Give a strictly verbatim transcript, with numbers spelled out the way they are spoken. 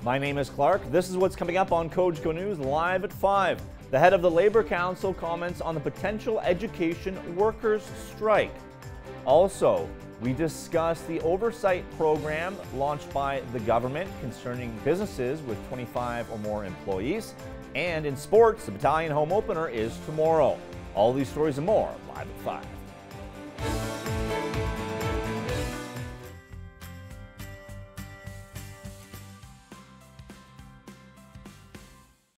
My name is Clark. This is what's coming up on Cogeco News live at five. The head of the Labor Council comments on the potential education workers' strike. Also, we discuss the oversight program launched by the government concerning businesses with twenty-five or more employees. And in sports, the Battalion home opener is tomorrow. All these stories and more live at five.